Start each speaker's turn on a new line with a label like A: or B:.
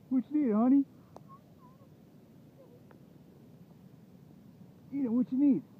A: What you need, honey? Eat it, what you need?